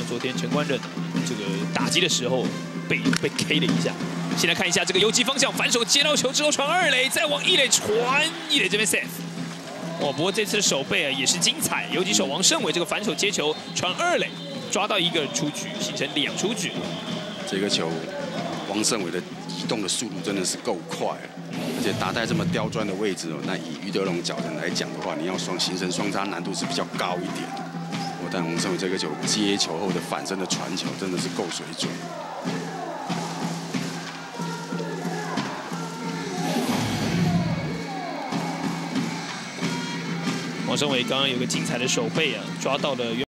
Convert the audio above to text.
昨天陈冠任这个打击的时候被 K 了一下。先来看一下这个游击方向，反手接到球之后传2垒，再往1垒传，1垒这边 safe。哦，不过这次的守备啊也是精彩，游击手王胜伟这个反手接球传2垒，抓到1个人出局，形成2出局。 这个球，王胜伟的移动的速度真的是够快啊！而且打在这么刁钻的位置哦，那以于德龙脚程来讲的话，你要形成双叉难度是比较高一点。但王胜伟这个球接球后的反身的传球真的是够水准。 王胜伟刚刚有个精彩的手背啊，抓到了。